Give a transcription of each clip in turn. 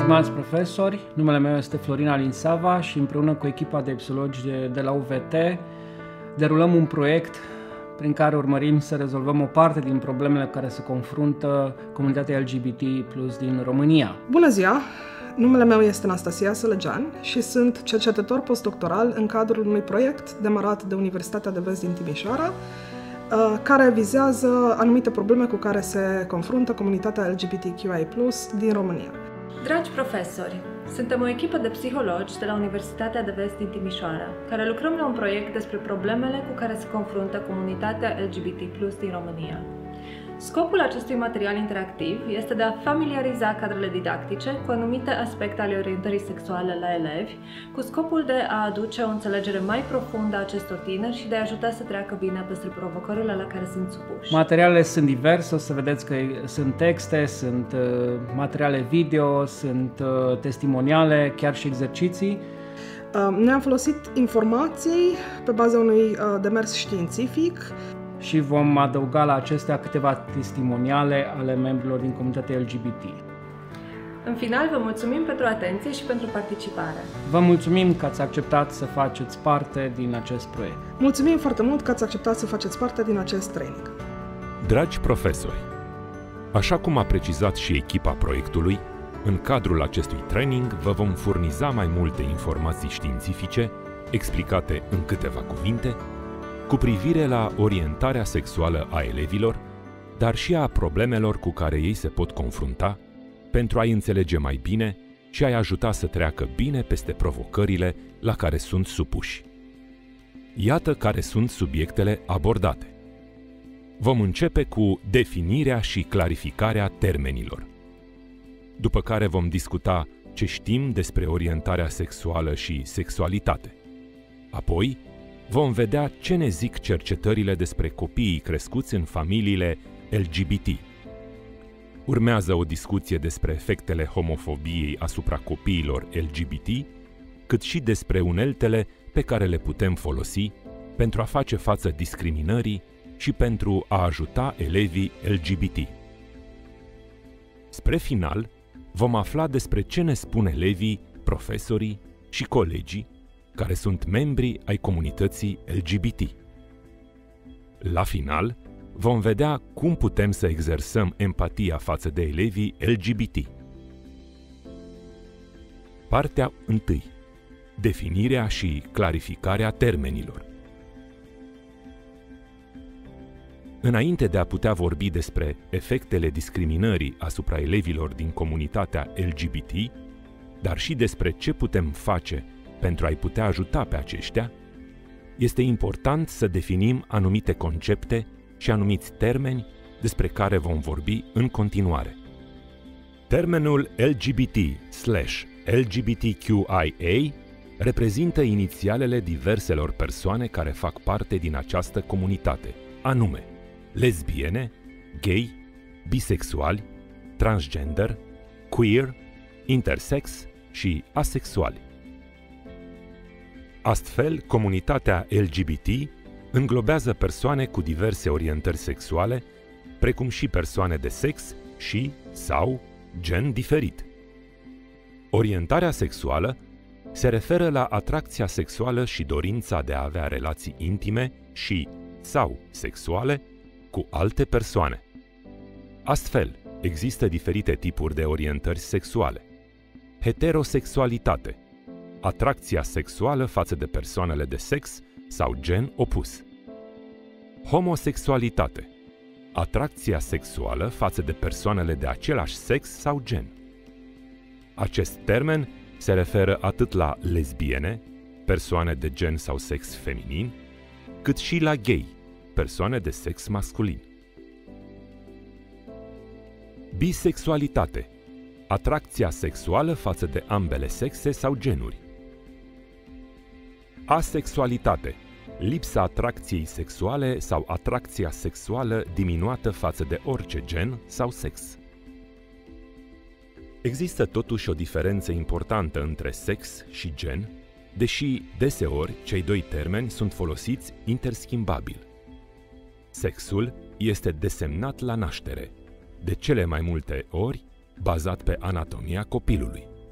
stimați profesori, numele meu este Florin Alin Sava și împreună cu echipa de psihologi de la UVT derulăm un proiect prin care urmărim să rezolvăm o parte din problemele cu care se confruntă comunitatea LGBT+ din România. Bună ziua! Numele meu este Anastasia Sălăgean și sunt cercetător postdoctoral în cadrul unui proiect demarat de Universitatea de Vest din Timișoara, care vizează anumite probleme cu care se confruntă comunitatea LGBTQI+ din România. Dragi profesori, suntem o echipă de psihologi de la Universitatea de Vest din Timișoara, care lucrăm la un proiect despre problemele cu care se confruntă comunitatea LGBT+ din România. Scopul acestui material interactiv este de a familiariza cadrele didactice cu anumite aspecte ale orientării sexuale la elevi, cu scopul de a aduce o înțelegere mai profundă a acestor tineri și de a ajuta să treacă bine peste provocările la care sunt supuși. Materialele sunt diverse, o să vedeți că sunt texte, sunt materiale video, sunt testimoniale, chiar și exerciții. Noi am folosit informații pe baza unui demers științific și vom adăuga la acestea câteva testimoniale ale membrilor din comunitatea LGBT. În final, vă mulțumim pentru atenție și pentru participare. Vă mulțumim că ați acceptat să faceți parte din acest proiect. Mulțumim foarte mult că ați acceptat să faceți parte din acest training. Dragi profesori, așa cum a precizat și echipa proiectului, în cadrul acestui training vă vom furniza mai multe informații științifice, explicate în câteva cuvinte, cu privire la orientarea sexuală a elevilor, dar și a problemelor cu care ei se pot confrunta, pentru a-i înțelege mai bine și a-i ajuta să treacă bine peste provocările la care sunt supuși. Iată care sunt subiectele abordate. Vom începe cu definirea și clarificarea termenilor, după care vom discuta ce știm despre orientarea sexuală și sexualitate. Apoi, vom vedea ce ne zic cercetările despre copiii crescuți în familiile LGBT. Urmează o discuție despre efectele homofobiei asupra copiilor LGBT, cât și despre uneltele pe care le putem folosi pentru a face față discriminării și pentru a ajuta elevii LGBT. Spre final, vom afla despre ce ne spun elevii, profesorii și colegii care sunt membri ai comunității LGBT. La final, vom vedea cum putem să exersăm empatia față de elevii LGBT. Partea 1. Definirea și clarificarea termenilor. Înainte de a putea vorbi despre efectele discriminării asupra elevilor din comunitatea LGBT, dar și despre ce putem face pentru a-i putea ajuta pe aceștia, este important să definim anumite concepte și anumiți termeni despre care vom vorbi în continuare. Termenul LGBT/LGBTQIA reprezintă inițialele diverselor persoane care fac parte din această comunitate, anume lesbiene, gay, bisexuali, transgender, queer, intersex și asexuali. Astfel, comunitatea LGBT înglobează persoane cu diverse orientări sexuale, precum și persoane de sex și sau gen diferit. Orientarea sexuală se referă la atracția sexuală și dorința de a avea relații intime și sau sexuale cu alte persoane. Astfel, există diferite tipuri de orientări sexuale. Heterosexualitate, atracția sexuală față de persoanele de sex sau gen opus. Homosexualitate, atracția sexuală față de persoanele de același sex sau gen. Acest termen se referă atât la lesbiene, persoane de gen sau sex feminin, cât și la gay, persoane de sex masculin. Bisexualitate, atracția sexuală față de ambele sexe sau genuri. Asexualitate, lipsa atracției sexuale sau atracția sexuală diminuată față de orice gen sau sex. Există totuși o diferență importantă între sex și gen, deși deseori cei doi termeni sunt folosiți interschimbabil. Sexul este desemnat la naștere, de cele mai multe ori bazat pe anatomia copilului.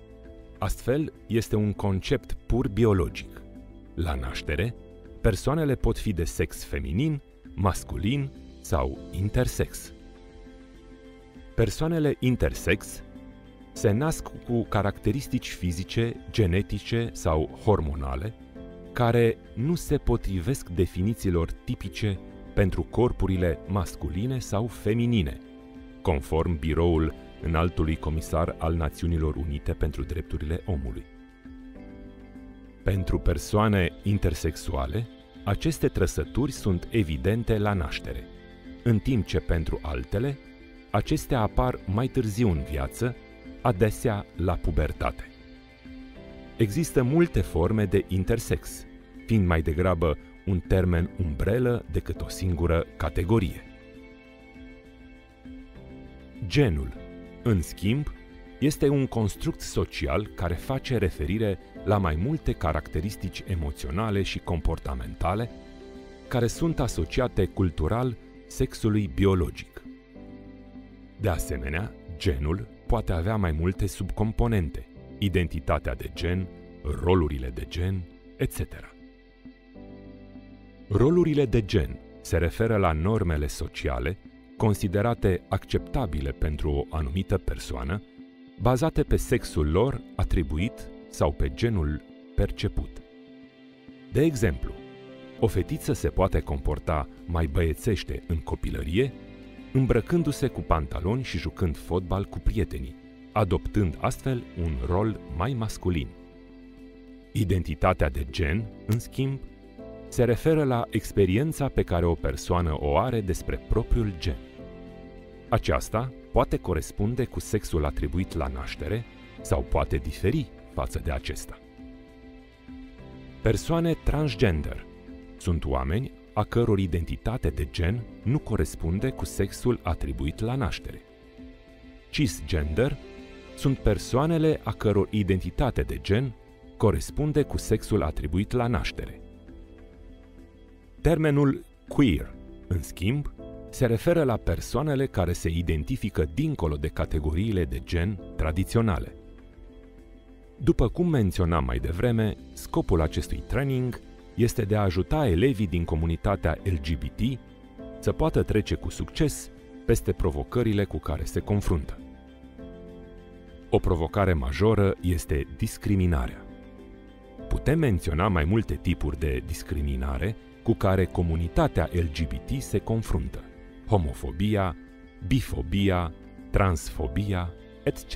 Astfel, este un concept pur biologic. La naștere, persoanele pot fi de sex feminin, masculin sau intersex. Persoanele intersex se nasc cu caracteristici fizice, genetice sau hormonale care nu se potrivesc definițiilor tipice pentru corpurile masculine sau feminine, conform Biroul Înaltului Comisar al Națiunilor Unite pentru Drepturile Omului. Pentru persoane intersexuale, aceste trăsături sunt evidente la naștere, în timp ce pentru altele, acestea apar mai târziu în viață, adesea la pubertate. Există multe forme de intersex, fiind mai degrabă un termen umbrelă decât o singură categorie. Genul, în schimb, este un construct social care face referire la mai multe caracteristici emoționale și comportamentale care sunt asociate cultural sexului biologic. De asemenea, genul poate avea mai multe subcomponente, identitatea de gen, rolurile de gen, etc. Rolurile de gen se referă la normele sociale considerate acceptabile pentru o anumită persoană, bazate pe sexul lor atribuit sau pe genul perceput. De exemplu, o fetiță se poate comporta mai băiețește în copilărie, îmbrăcându-se cu pantaloni și jucând fotbal cu prietenii, adoptând astfel un rol mai masculin. Identitatea de gen, în schimb, se referă la experiența pe care o persoană o are despre propriul gen. Aceasta poate corespunde cu sexul atribuit la naștere sau poate diferi față de acesta. Persoane transgender sunt oameni a căror identitate de gen nu corespunde cu sexul atribuit la naștere. Cisgender sunt persoanele a căror identitate de gen corespunde cu sexul atribuit la naștere. Termenul queer, în schimb, se referă la persoanele care se identifică dincolo de categoriile de gen tradiționale. După cum menționam mai devreme, scopul acestui training este de a ajuta elevii din comunitatea LGBT să poată trece cu succes peste provocările cu care se confruntă. O provocare majoră este discriminarea. Putem menționa mai multe tipuri de discriminare cu care comunitatea LGBT se confruntă: homofobia, bifobia, transfobia, etc.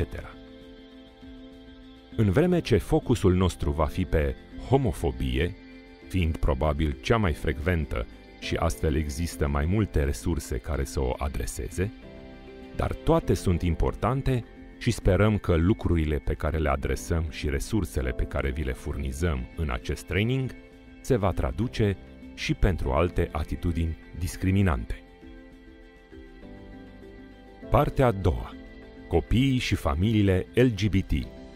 În vreme ce focusul nostru va fi pe homofobie, fiind probabil cea mai frecventă și astfel există mai multe resurse care să o adreseze, dar toate sunt importante și sperăm că lucrurile pe care le adresăm și resursele pe care vi le furnizăm în acest training se va traduce și pentru alte atitudini discriminante. Partea a doua. Copiii și familiile LGBT.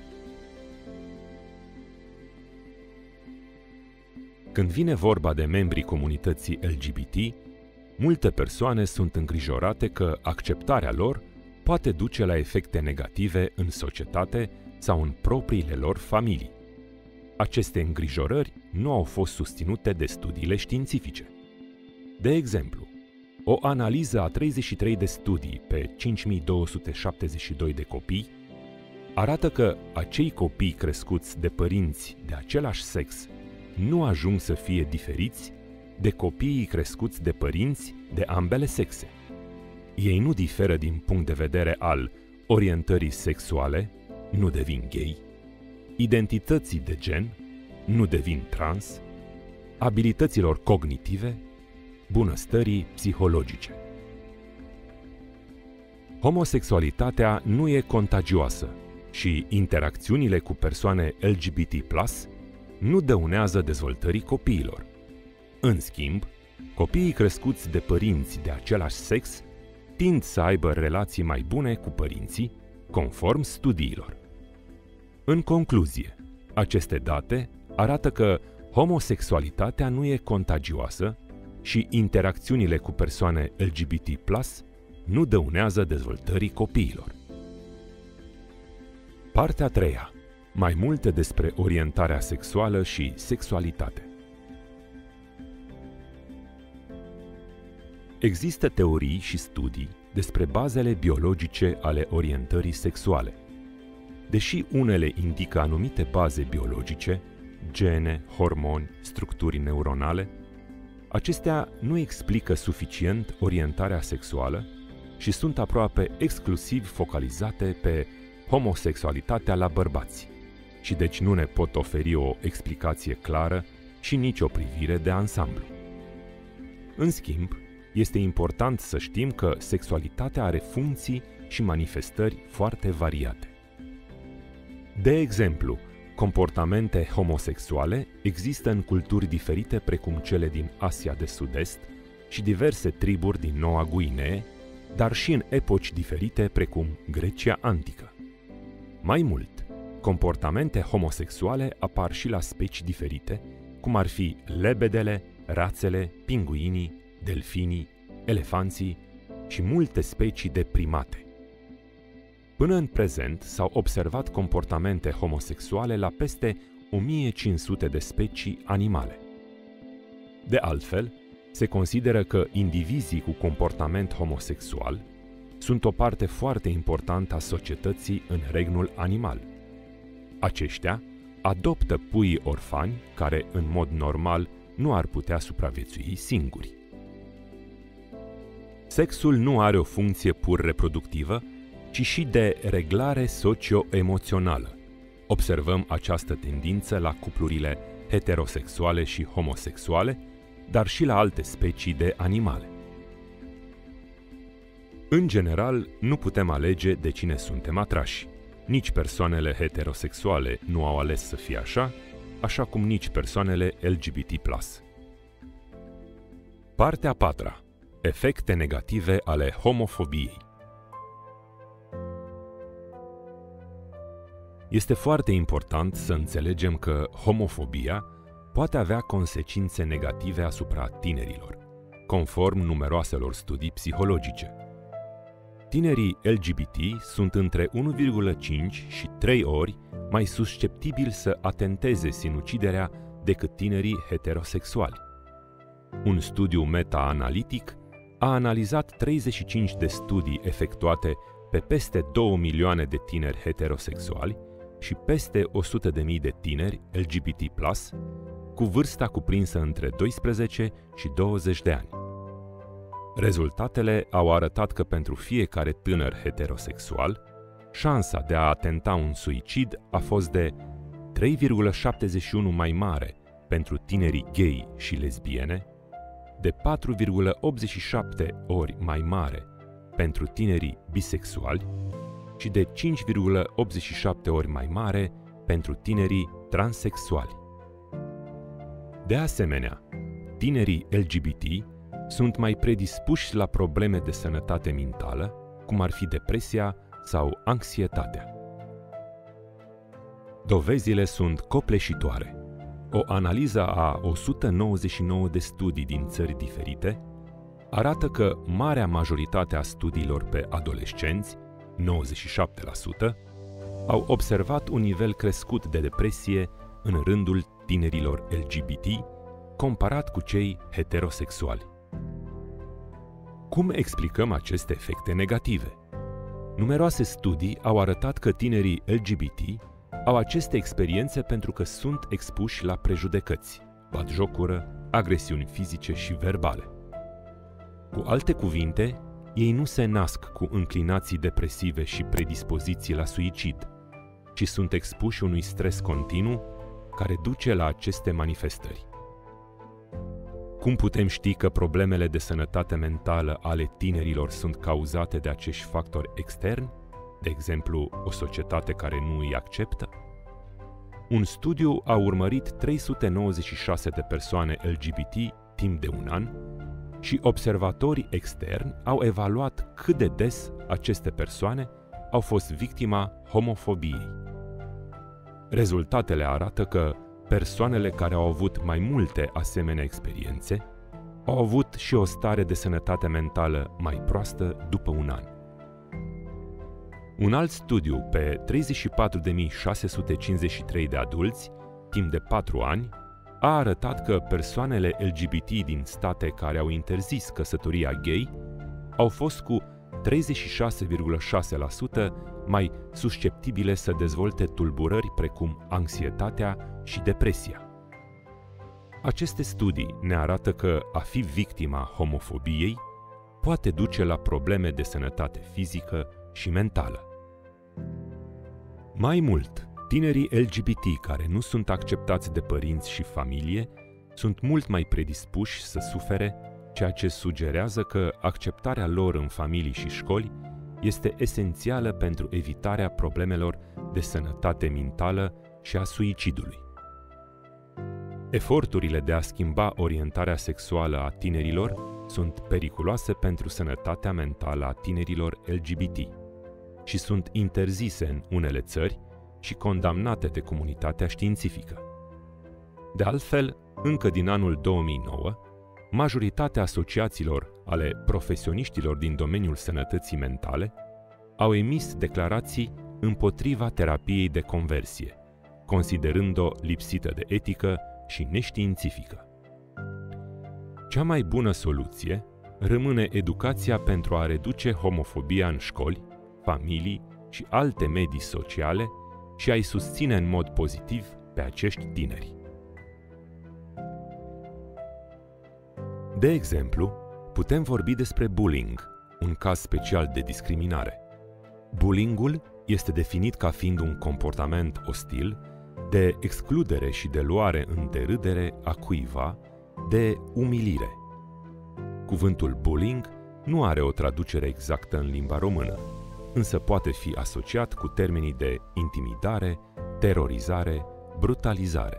Când vine vorba de membrii comunității LGBT, multe persoane sunt îngrijorate că acceptarea lor poate duce la efecte negative în societate sau în propriile lor familii. Aceste îngrijorări nu au fost susținute de studiile științifice. De exemplu, o analiză a 33 de studii pe 5272 de copii arată că acei copii crescuți de părinți de același sex nu ajung să fie diferiți de copiii crescuți de părinți de ambele sexe. Ei nu diferă din punct de vedere al orientării sexuale, nu devin gay, identității de gen, nu devin trans, abilităților cognitive, bunăstării psihologice. Homosexualitatea nu e contagioasă și interacțiunile cu persoane LGBT+ nu dăunează dezvoltării copiilor. În schimb, copiii crescuți de părinți de același sex tind să aibă relații mai bune cu părinții, conform studiilor. În concluzie, aceste date arată că homosexualitatea nu e contagioasă și interacțiunile cu persoane LGBT+ nu dăunează dezvoltării copiilor. Partea a treia. Mai multe despre orientarea sexuală și sexualitate. Există teorii și studii despre bazele biologice ale orientării sexuale. Deși unele indică anumite baze biologice, gene, hormoni, structuri neuronale, acestea nu explică suficient orientarea sexuală și sunt aproape exclusiv focalizate pe homosexualitatea la bărbați și deci nu ne pot oferi o explicație clară și nici o privire de ansamblu. În schimb, este important să știm că sexualitatea are funcții și manifestări foarte variate. De exemplu, comportamente homosexuale există în culturi diferite precum cele din Asia de Sud-Est și diverse triburi din Noua Guinee, dar și în epoci diferite precum Grecia antică. Mai mult, comportamente homosexuale apar și la specii diferite, cum ar fi lebedele, rațele, pinguinii, delfinii, elefanții și multe specii de primate. Până în prezent s-au observat comportamente homosexuale la peste 1500 de specii animale. De altfel, se consideră că indivizii cu comportament homosexual sunt o parte foarte importantă a societății în regnul animal. Aceștia adoptă puii orfani care, în mod normal, nu ar putea supraviețui singuri. Sexul nu are o funcție pur reproductivă, ci și de reglare socio-emoțională. Observăm această tendință la cuplurile heterosexuale și homosexuale, dar și la alte specii de animale. În general, nu putem alege de cine suntem atrași. Nici persoanele heterosexuale nu au ales să fie așa, așa cum nici persoanele LGBT+. Partea 4. Efecte negative ale homofobiei. Este foarte important să înțelegem că homofobia poate avea consecințe negative asupra tinerilor, conform numeroaselor studii psihologice. Tinerii LGBT sunt între 1,5 și 3 ori mai susceptibili să atenteze sinuciderea decât tinerii heterosexuali. Un studiu meta-analitic a analizat 35 de studii efectuate pe peste 2 milioane de tineri heterosexuali și peste 100.000 de tineri LGBT+, cu vârsta cuprinsă între 12 și 20 de ani. Rezultatele au arătat că pentru fiecare tânăr heterosexual, șansa de a atenta un suicid a fost de 3,71 mai mare pentru tinerii gay și lesbiene, de 4,87 ori mai mare pentru tinerii bisexuali și de 5,87 ori mai mare pentru tinerii transexuali. De asemenea, tinerii LGBT sunt mai predispuși la probleme de sănătate mentală, cum ar fi depresia sau anxietatea. Dovezile sunt copleșitoare. O analiză a 199 de studii din țări diferite arată că marea majoritate a studiilor pe adolescenți, 97%, au observat un nivel crescut de depresie în rândul tinerilor LGBT, comparat cu cei heterosexuali. Cum explicăm aceste efecte negative? Numeroase studii au arătat că tinerii LGBT au aceste experiențe pentru că sunt expuși la prejudecăți, batjocură, agresiuni fizice și verbale. Cu alte cuvinte, ei nu se nasc cu înclinații depresive și predispoziții la suicid, ci sunt expuși unui stres continuu care duce la aceste manifestări. Cum putem ști că problemele de sănătate mentală ale tinerilor sunt cauzate de acești factori externi, de exemplu, o societate care nu îi acceptă? Un studiu a urmărit 396 de persoane LGBT timp de un an și observatorii externi au evaluat cât de des aceste persoane au fost victima homofobiei. Rezultatele arată că persoanele care au avut mai multe asemenea experiențe au avut și o stare de sănătate mentală mai proastă după un an. Un alt studiu pe 34.653 de adulți, timp de 4 ani, a arătat că persoanele LGBT din state care au interzis căsătoria gay au fost cu 36,6% mai susceptibile să dezvolte tulburări precum anxietatea și depresia. Aceste studii ne arată că a fi victima homofobiei poate duce la probleme de sănătate fizică și mentală. Mai mult, tinerii LGBT care nu sunt acceptați de părinți și familie sunt mult mai predispuși să sufere, ceea ce sugerează că acceptarea lor în familii și școli este esențială pentru evitarea problemelor de sănătate mentală și a suicidului. Eforturile de a schimba orientarea sexuală a tinerilor sunt periculoase pentru sănătatea mentală a tinerilor LGBT și sunt interzise în unele țări și condamnate de comunitatea științifică. De altfel, încă din anul 2009, majoritatea asociațiilor ale profesioniștilor din domeniul sănătății mentale au emis declarații împotriva terapiei de conversie, considerând-o lipsită de etică și neștiințifică. Cea mai bună soluție rămâne educația pentru a reduce homofobia în școli, familii și alte medii sociale și a-i susține în mod pozitiv pe acești tineri. De exemplu, putem vorbi despre bullying, un caz special de discriminare. Bullyingul este definit ca fiind un comportament ostil de excludere și de luare în derâdere a cuiva, de umilire. Cuvântul bullying nu are o traducere exactă în limba română, însă poate fi asociat cu termenii de intimidare, terorizare, brutalizare.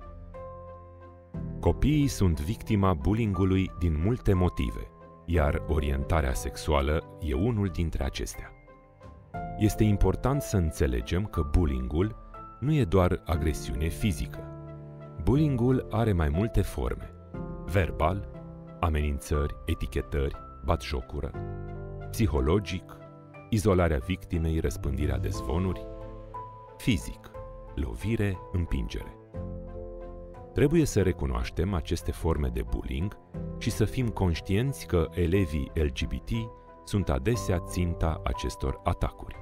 Copiii sunt victima bullyingului din multe motive, iar orientarea sexuală e unul dintre acestea. Este important să înțelegem că bullyingul nu e doar agresiune fizică. Bullyingul are mai multe forme: verbal, amenințări, etichetări, batjocură, psihologic, izolarea victimei, răspândirea de zvonuri, fizic, lovire, împingere. Trebuie să recunoaștem aceste forme de bullying și să fim conștienți că elevii LGBT sunt adesea ținta acestor atacuri.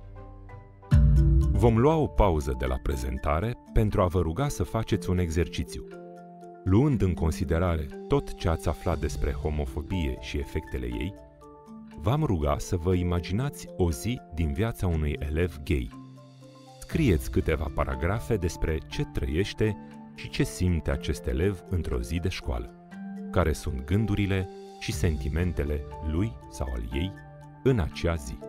Vom lua o pauză de la prezentare pentru a vă ruga să faceți un exercițiu. Luând în considerare tot ce ați aflat despre homofobie și efectele ei, v-am ruga să vă imaginați o zi din viața unui elev gay. Scrieți câteva paragrafe despre ce trăiește și ce simte acest elev într-o zi de școală, care sunt gândurile și sentimentele lui sau al ei în acea zi.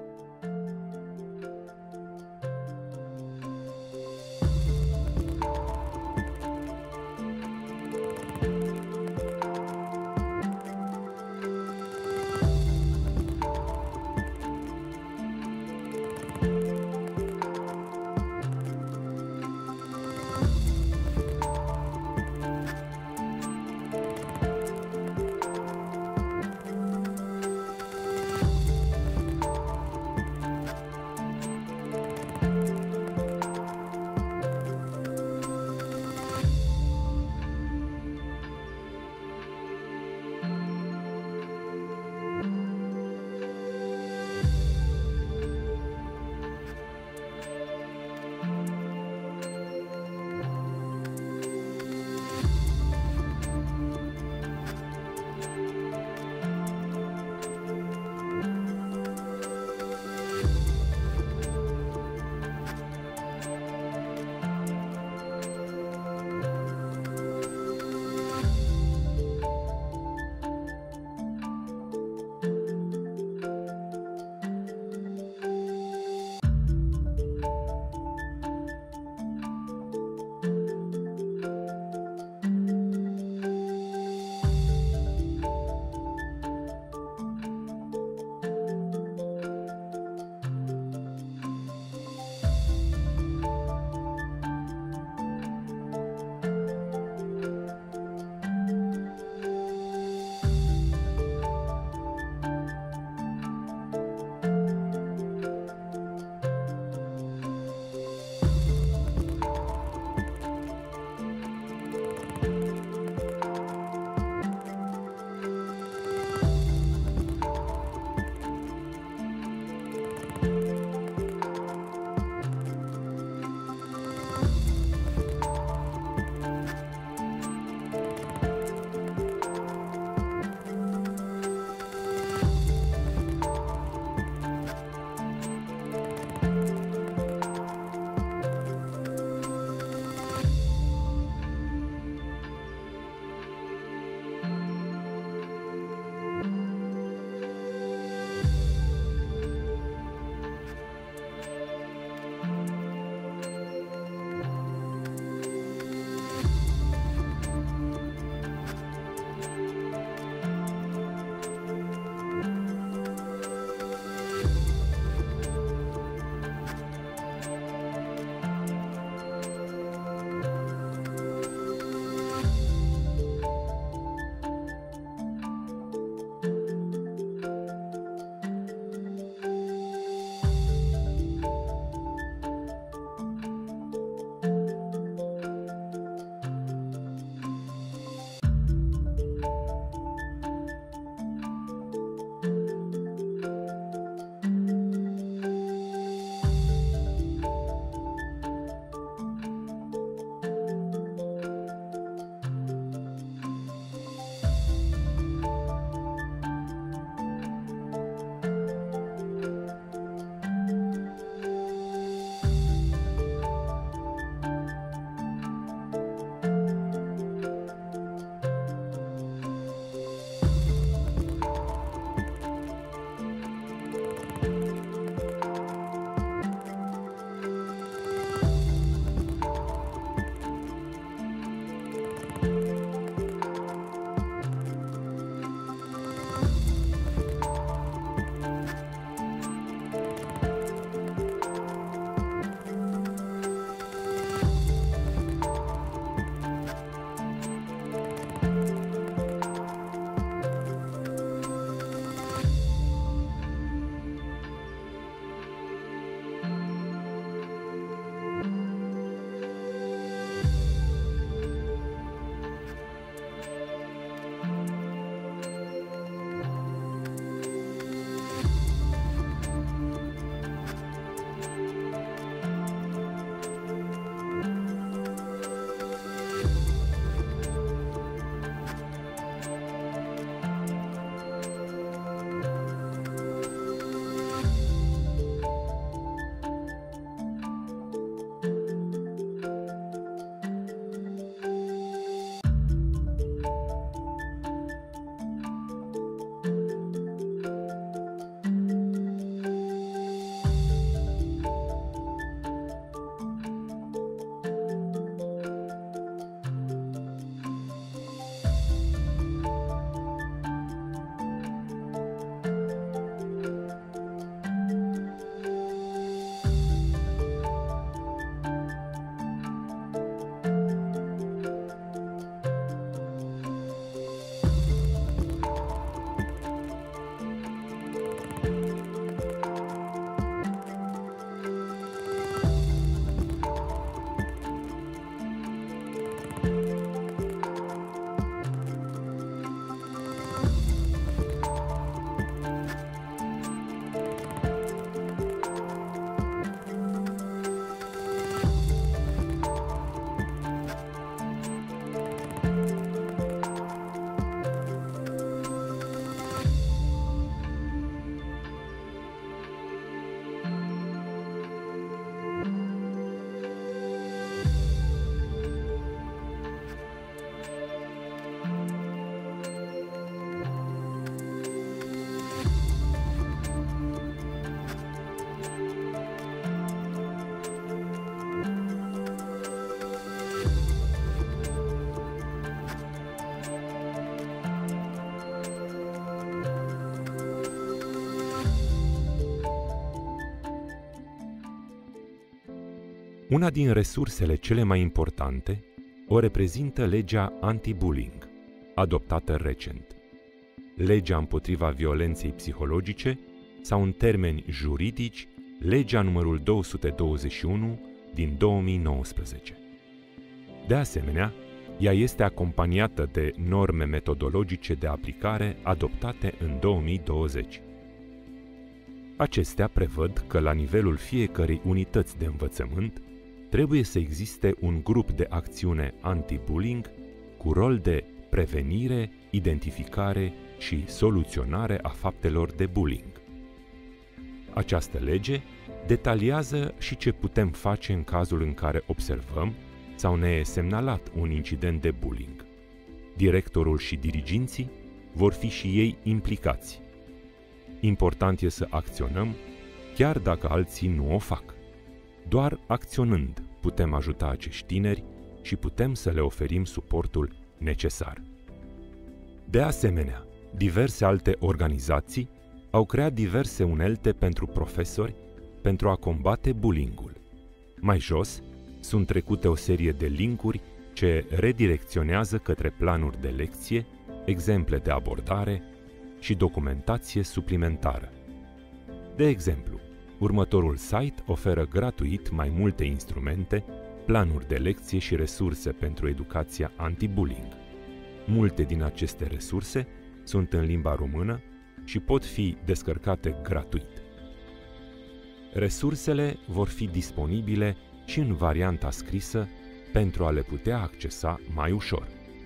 Una din resursele cele mai importante o reprezintă legea anti-bullying, adoptată recent. Legea împotriva violenței psihologice sau, în termeni juridici, legea numărul 221 din 2019. De asemenea, ea este acompaniată de norme metodologice de aplicare adoptate în 2020. Acestea prevăd că la nivelul fiecărei unități de învățământ trebuie să existe un grup de acțiune anti-bullying cu rol de prevenire, identificare și soluționare a faptelor de bullying. Această lege detaliază și ce putem face în cazul în care observăm sau ne e semnalat un incident de bullying. Directorul și diriginții vor fi și ei implicați. Important e să acționăm, chiar dacă alții nu o fac. Doar acționând putem ajuta acești tineri și putem să le oferim suportul necesar. De asemenea, diverse alte organizații au creat diverse unelte pentru profesori pentru a combate bullying-ul. Mai jos sunt trecute o serie de linkuri ce redirecționează către planuri de lecție, exemple de abordare și documentație suplimentară. De exemplu, următorul site oferă gratuit mai multe instrumente, planuri de lecție și resurse pentru educația anti-bullying. Multe din aceste resurse sunt în limba română și pot fi descărcate gratuit. Resursele vor fi disponibile și în varianta scrisă pentru a le putea accesa mai ușor.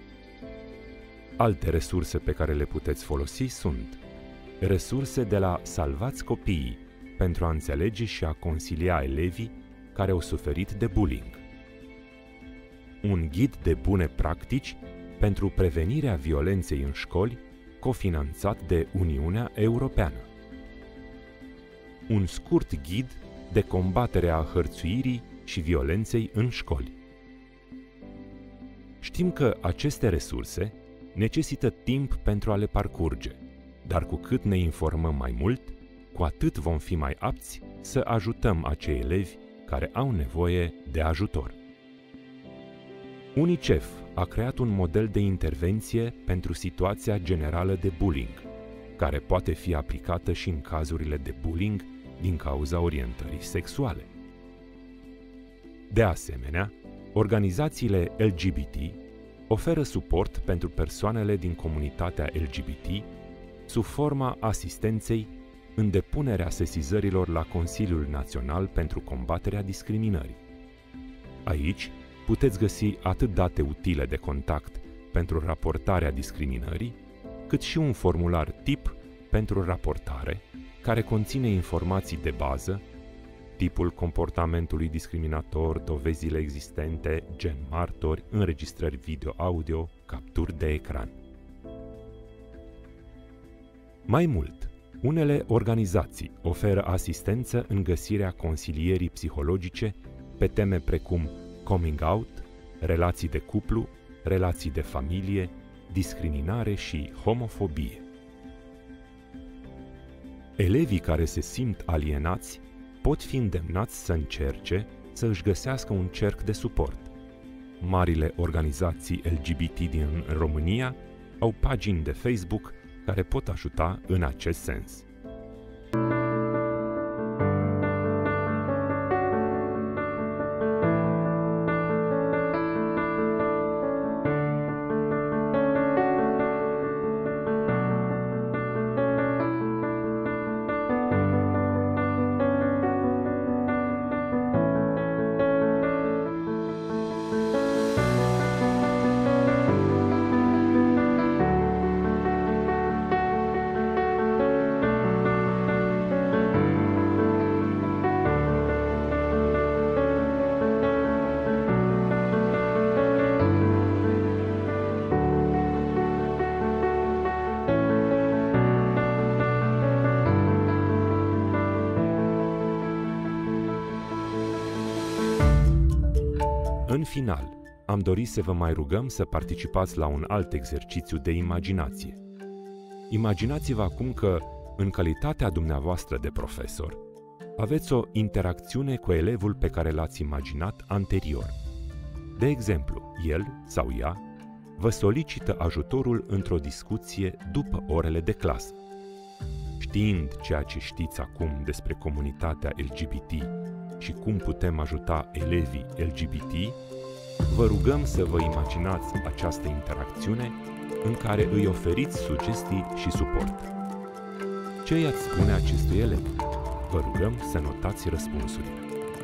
Alte resurse pe care le puteți folosi sunt resurse de la Salvați Copiii pentru a înțelege și a consilia elevii care au suferit de bullying. Un ghid de bune practici pentru prevenirea violenței în școli, cofinanțat de Uniunea Europeană. Un scurt ghid de combatere a hărțuirii și violenței în școli. Știm că aceste resurse necesită timp pentru a le parcurge, dar cu cât ne informăm mai mult, cu atât vom fi mai apți să ajutăm acei elevi care au nevoie de ajutor. UNICEF a creat un model de intervenție pentru situația generală de bullying, care poate fi aplicată și în cazurile de bullying din cauza orientării sexuale. De asemenea, organizațiile LGBT oferă suport pentru persoanele din comunitatea LGBT sub forma asistenței în depunerea sesizărilor la Consiliul Național pentru combaterea discriminării. Aici puteți găsi atât date utile de contact pentru raportarea discriminării, cât și un formular tip pentru raportare, care conține informații de bază, tipul comportamentului discriminator, dovezile existente, gen martori, înregistrări video-audio, capturi de ecran. Mai mult, unele organizații oferă asistență în găsirea consilierii psihologice pe teme precum coming out, relații de cuplu, relații de familie, discriminare și homofobie. Elevii care se simt alienați pot fi îndemnați să încerce să își găsească un cerc de suport. Marile organizații LGBT din România au pagini de Facebook care pot ajuta în acest sens. În final, am dorit să vă mai rugăm să participați la un alt exercițiu de imaginație. Imaginați-vă acum că, în calitatea dumneavoastră de profesor, Aveți o interacțiune cu elevul pe care l-ați imaginat anterior. De exemplu, el sau ea vă solicită ajutorul într-o discuție după orele de clasă. Știind ceea ce știți acum despre comunitatea LGBT și cum putem ajuta elevii LGBT, vă rugăm să vă imaginați această interacțiune în care îi oferiți sugestii și suport. Ce i-ați spune acestui elev? Vă rugăm să notați răspunsurile.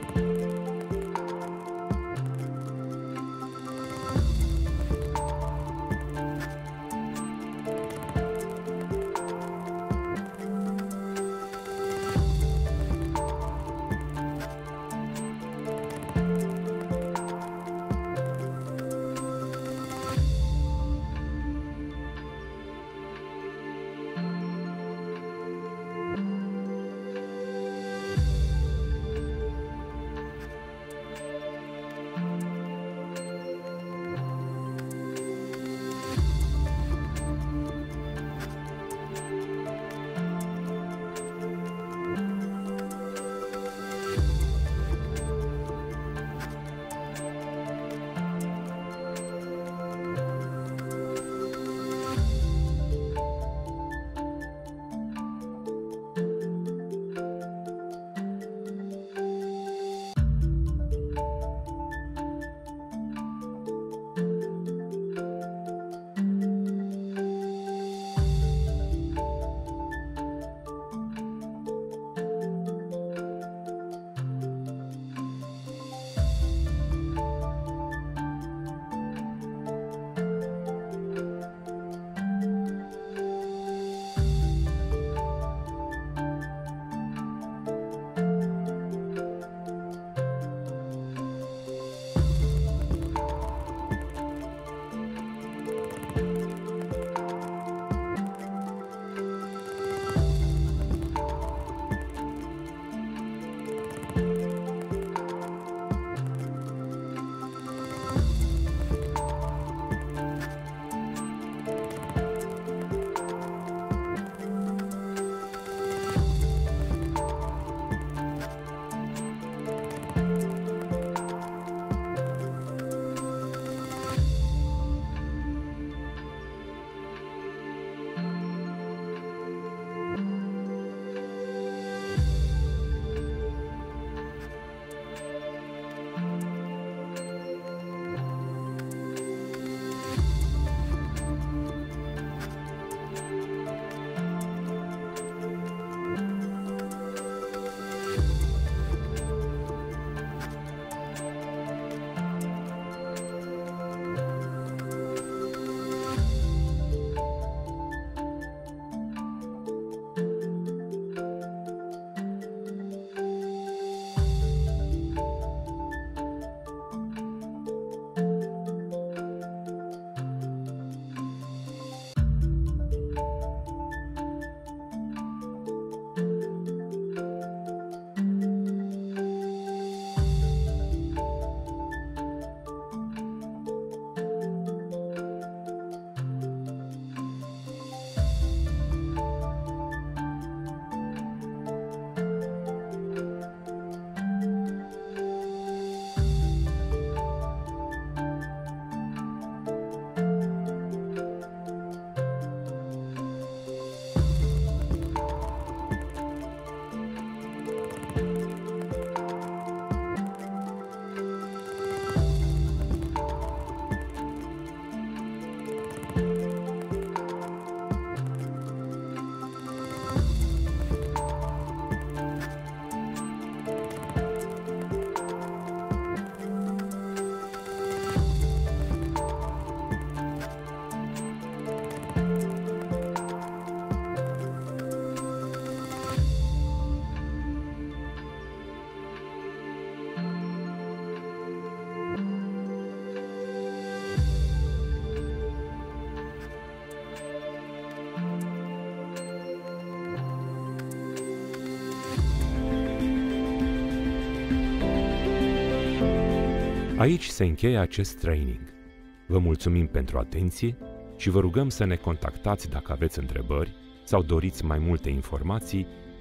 Aici se încheie acest training. Vă mulțumim pentru atenție și vă rugăm să ne contactați dacă aveți întrebări sau doriți mai multe informații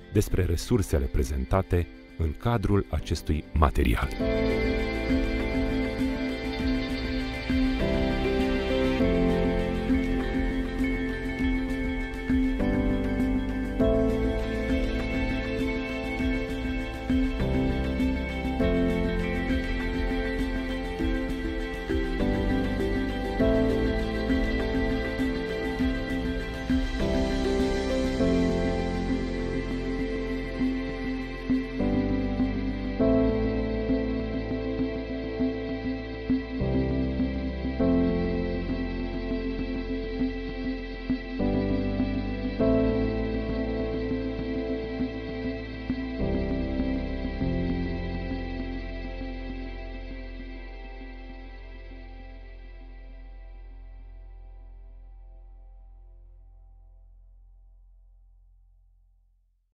despre resursele prezentate în cadrul acestui material.